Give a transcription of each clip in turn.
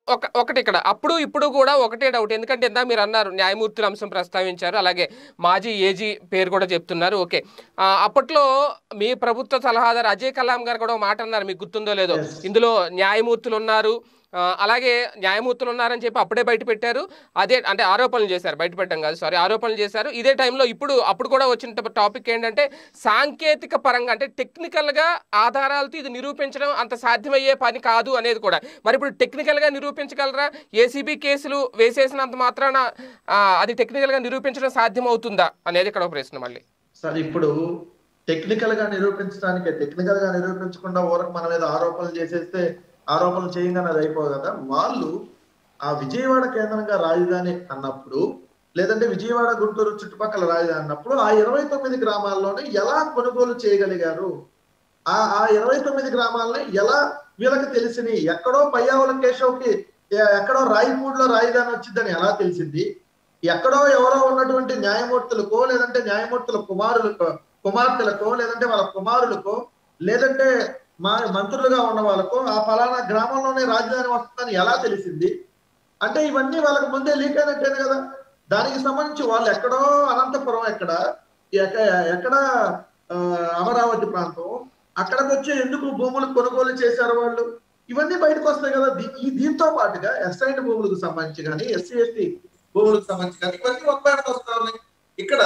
ఒకటి ఇక్కడ అప్పుడు ఇప్పుడు కూడా ఒకటే డౌట్. ఎందుకంటే ఇందాక మీరు అన్నారు న్యాయమూర్తుల అంశం ప్రస్తావించారు, అలాగే మాజీ ఏజీ పేరు కూడా చెప్తున్నారు. ఓకే, అప్పట్లో మీ ప్రభుత్వ సలహాదారు అజయ్ కలాం గారు కూడా ఒక మాట అన్నారు, మీకు గుర్తుందో లేదో, ఇందులో న్యాయమూర్తులు ఉన్నారు, అలాగే న్యాయమూర్తులు ఉన్నారని చెప్పి అప్పుడే బయట పెట్టారు. అదే అంటే ఆరోపణలు చేశారు, బయట పెట్టడం కాదు, సారీ, ఆరోపణలు చేశారు. ఇదే టైంలో అప్పుడు కూడా వచ్చిన టాపిక్ ఏంటంటే సాంకేతిక పరంగా అంటే టెక్నికల్గా ఆధారాలతో ఇది నిరూపించడం అంత సాధ్యమయ్యే పని కాదు అనేది కూడా. మరి ఇప్పుడు టెక్నికల్గా నిరూపించగలరా? ఏసీబీ కేసులు వేసేసినంత మాత్రాన అది టెక్నికల్గా నిరూపించడం సాధ్యమవుతుందా అనేది ఇక్కడ ఒక ప్రశ్న. మళ్ళీ సార్, ఇప్పుడు టెక్నికల్గా నిరూపించకుండా ఊరకు మన మీద ఆరోపణలు చేసేస్తే ఆరోపణలు చేయగానే అది అయిపోదు కదా. వాళ్ళు ఆ విజయవాడ కేంద్రంగా రాజధాని అన్నప్పుడు, లేదంటే విజయవాడ గుంటూరు చుట్టుపక్కల రాజధాని అన్నప్పుడు ఆ 29 గ్రామాల్లోనే ఎలా కొనుగోలు చేయగలిగారు? ఆ 29 గ్రామాలని ఎలా వీళ్ళకి తెలిసింది? ఎక్కడో పయ్యావుల కేశవ్కి ఎక్కడో రాయపూడిలో రాజధాని వచ్చిందని ఎలా తెలిసింది? ఎక్కడో ఎవరో ఉన్నటువంటి న్యాయమూర్తులకో, లేదంటే న్యాయమూర్తుల కుమార్తెలకో, లేదంటే వాళ్ళ కుమారులకో, లేదంటే మంత్రులుగా ఉన్న వాళ్ళకు ఆ ఫలానా గ్రామంలోనే రాజధాని వస్తుందని ఎలా తెలిసింది? అంటే ఇవన్నీ వాళ్ళకి ముందే లీక్ అయినట్టేనే కదా. దానికి సంబంధించి వాళ్ళు ఎక్కడో అనంతపురం, ఎక్కడ అమరావతి ప్రాంతం, అక్కడికి వచ్చి ఎందుకు భూములు కొనుగోలు చేశారు వాళ్ళు? ఇవన్నీ బయటకు వస్తాయి కదా. దీంతో పాటుగా ఎస్ఐటి భూములకు సంబంధించి కానీ, ఎస్సీ ఎస్టీ భూములకు సంబంధించి కానీ ఇవన్నీ ఒక బయటకు వస్తా ఉన్నాయి. ఇక్కడ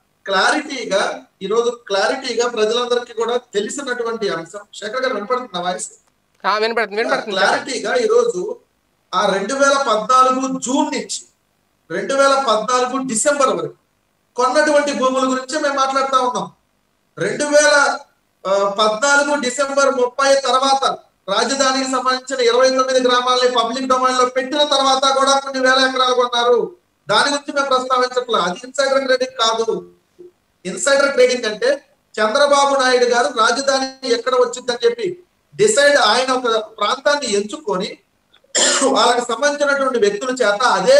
క్లారిటీగా ప్రజలందరికీ కూడా తెలిసినటువంటి అంశం. శేఖర్ గారు వినపడుతున్న వాయిస్? క్లారిటీగా ఈరోజు ఆ 2014 జూన్ నుంచి 2014 డిసెంబర్ వరకు కొన్నటువంటి భూముల గురించి మేము మాట్లాడుతూ ఉన్నాం. 2014 డిసెంబర్ 30 తర్వాత రాజధానికి సంబంధించిన 29 గ్రామాలని పబ్లిక్ డొమైన్ లో పెట్టిన తర్వాత కూడా కొన్ని వేల ఎకరాలు కొన్నారు. దాని గురించి మేము ప్రస్తావించట్లేదు. అది ఇన్సైడర్ ట్రేడింగ్ కాదు. ఇన్సైడర్ ట్రేడింగ్ అంటే చంద్రబాబు నాయుడు గారు రాజధాని ఎక్కడ వచ్చిందని చెప్పి ఆయన ఒక ప్రాంతాన్ని ఎంచుకొని వాళ్ళకి సంబంధించినటువంటి వ్యక్తుల చేత అదే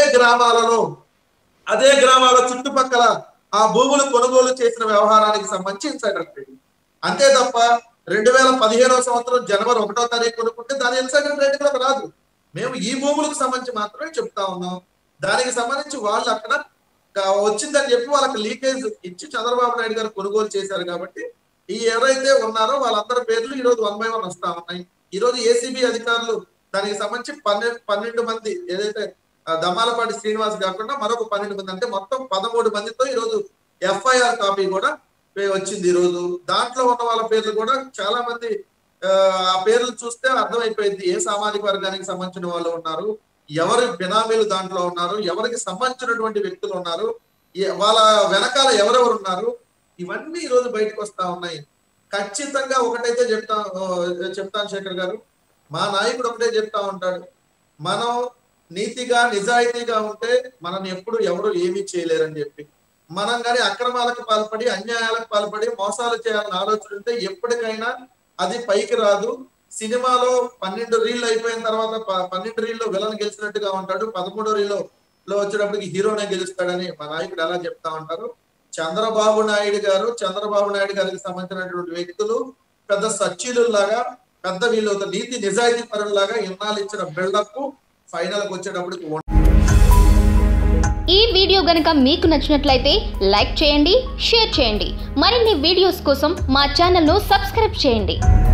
గ్రామాల చుట్టుపక్కల ఆ భూములు కొనుగోలు చేసిన వ్యవహారానికి సంబంధించి ఇన్సైడర్ ట్రేడింగ్. అంతే తప్ప 2015వ సంవత్సరం జనవరి 1వ తారీఖు కొనుక్కుంటే దాని ఇన్సైడర్ ట్రేడింగ్ లోకి రాదు. మేము ఈ భూములకు సంబంధించి మాత్రమే చెప్తా ఉన్నాం. దానికి సంబంధించి వాళ్ళు అక్కడ వచ్చిందని చెప్పి వాళ్ళకి లీకేజ్ ఇచ్చి చంద్రబాబు నాయుడు గారు కొనుగోలు చేశారు. కాబట్టి ఈ ఎవరైతే ఉన్నారో వాళ్ళందరి పేర్లు ఈ రోజు 1 by 1 వస్తా ఉన్నాయి. ఈ రోజు ఏసీబీ అధికారులు దానికి సంబంధించి 12 మంది, ఏదైతే దమ్మాలపాటి శ్రీనివాస్ కాకుండా మరొక 12 మంది, అంటే మొత్తం 13 మందితో ఈ రోజు ఎఫ్ఐఆర్ కాపీ కూడా వచ్చింది. ఈ రోజు దాంట్లో ఉన్న వాళ్ళ పేర్లు కూడా చాలా మంది, ఆ పేర్లు చూస్తే అర్థమైపోయింది ఏ సామాజిక వర్గానికి సంబంధించిన వాళ్ళు ఉన్నారు, ఎవరి బినామీలు దాంట్లో ఉన్నారు, ఎవరికి సంబంధించినటువంటి వ్యక్తులు ఉన్నారు, వాళ్ళ వెనకాల ఎవరెవరు ఉన్నారు, ఇవన్నీ ఈ రోజు బయటకు వస్తా ఉన్నాయి. ఖచ్చితంగా ఒకటైతే చెప్తాను శేఖర్ గారు, మా నాయకుడు ఒకటే చెప్తా ఉంటాడు, మనం నీతిగా నిజాయితీగా ఉంటే మనల్ని ఎప్పుడు ఎవరు ఏమీ చేయలేరని చెప్పి. మనం కానీ అక్రమాలకు పాల్పడి, అన్యాయాలకు పాల్పడి, మోసాలు చేయాలని ఆలోచన ఉంటే ఎప్పటికైనా అది పైకి రాదు. సినిమాలో 12 రీళ్లు అయిపోయిన తర్వాత 12 రీల్లో విలన్ గెలిచినట్టుగా ఉంటాడు, 13వ రీల్లో వచ్చేటప్పటికి హీరోనే గెలుస్తాడని మా నాయకుడు ఎలా చెప్తా ఉంటారు. చంద్రబాబు నాయుడు గారికి సంబంధించినటువంటి వ్యక్తులు పెద్ద సచ్చీలులాగా, పెద్ద వీళ్ళు నీతి నిజాయితీ పరులాగా ఇన్నాళ్ళు ఇచ్చిన బిల్డప్ ఫైనల్ కి వచ్చేటప్పటికి. ఈ వీడియో గనుక మీకు నచ్చినట్లయితే లైక్ చేయండి, షేర్ చేయండి. మరిన్ని వీడియోస్ కోసం మా ఛానల్ను సబ్స్క్రైబ్ చేయండి.